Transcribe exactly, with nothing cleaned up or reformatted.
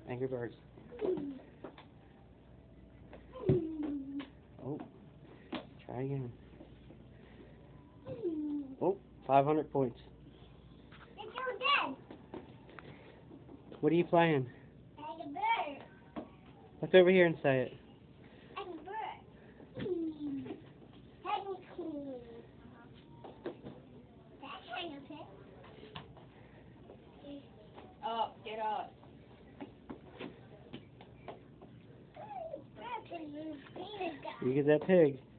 Angry Birds. Oh, try again. Oh, five hundred points. It's so dead. What are you playing? Angry Bird. Look over here and say it. Angry Bird. Angry Bird. That's kind of it. Up, get up. You get that pig.